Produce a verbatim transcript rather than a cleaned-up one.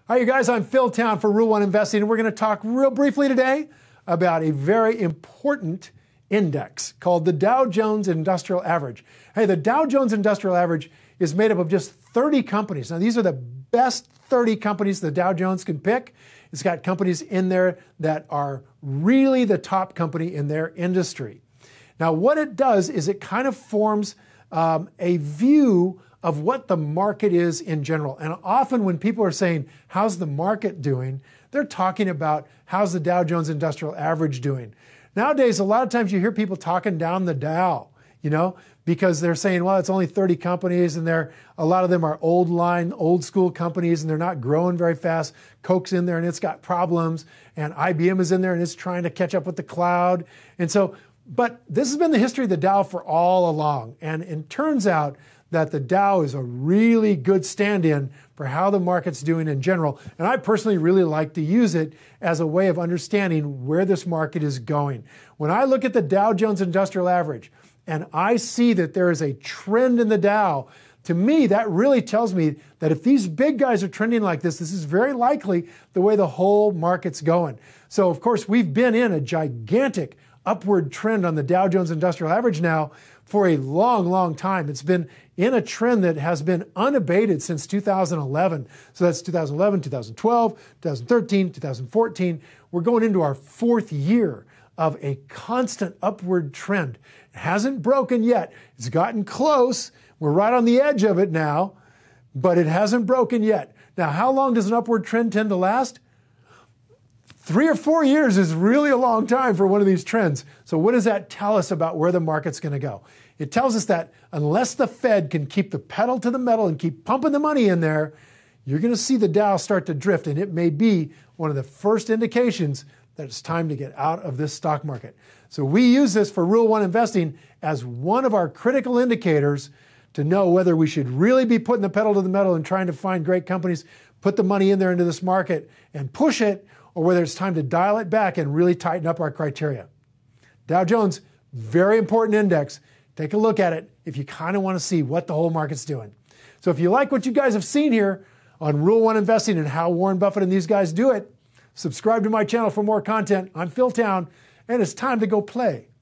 Hi, you guys. I'm Phil Town for Rule One Investing, and we're going to talk real briefly today about a very important index called the Dow Jones Industrial Average. Hey, the Dow Jones Industrial Average is made up of just thirty companies. Now, these are the best thirty companies the Dow Jones can pick. It's got companies in there that are really the top company in their industry. Now, what it does is it kind of forms um, a view of what the market is in general. And often when people are saying, how's the market doing? They're talking about how's the Dow Jones Industrial Average doing. Nowadays, a lot of times you hear people talking down the Dow, you know, because they're saying, well, it's only thirty companies and they're, a lot of them are old line, old school companies and they're not growing very fast. Coke's in there and it's got problems, and I B M is in there and it's trying to catch up with the cloud. And so, but this has been the history of the Dow for all along. And it turns out that the Dow is a really good stand-in for how the market's doing in general. And I personally really like to use it as a way of understanding where this market is going. When I look at the Dow Jones Industrial Average and I see that there is a trend in the Dow, to me, that really tells me that if these big guys are trending like this, this is very likely the way the whole market's going. So, of course, we've been in a gigantic upward trend on the Dow Jones Industrial Average now for a long, long time. It's been in a trend that has been unabated since two thousand eleven. So that's two thousand eleven, two thousand twelve, two thousand thirteen, two thousand fourteen. We're going into our fourth year of a constant upward trend. It hasn't broken yet. It's gotten close. We're right on the edge of it now, but it hasn't broken yet. Now, how long does an upward trend tend to last? Three or four years is really a long time for one of these trends. So what does that tell us about where the market's going to go? It tells us that unless the Fed can keep the pedal to the metal and keep pumping the money in there, you're going to see the Dow start to drift, and it may be one of the first indications that it's time to get out of this stock market. So we use this for Rule One Investing as one of our critical indicators to know whether we should really be putting the pedal to the metal and trying to find great companies, put the money in there into this market and push it, or whether it's time to dial it back and really tighten up our criteria. Dow Jones, very important index. Take a look at it if you kind of want to see what the whole market's doing. So if you like what you guys have seen here on Rule One Investing and how Warren Buffett and these guys do it, subscribe to my channel for more content. I'm Phil Town, and it's time to go play.